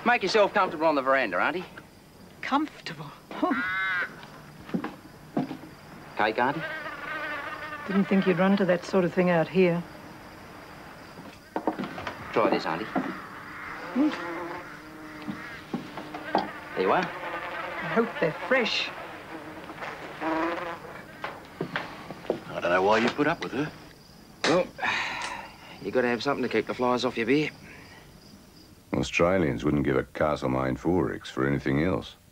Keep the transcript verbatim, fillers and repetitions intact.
Make yourself comfortable on the veranda, Auntie. Comfortable? Cake, Auntie? Didn't think you'd run to that sort of thing out here. Try this, Auntie. Mm. There you are. I hope they're fresh. I don't know why you put up with her. Well, you got to have something to keep the flies off your beer. Australians wouldn't give a Castlemaine four X for anything else.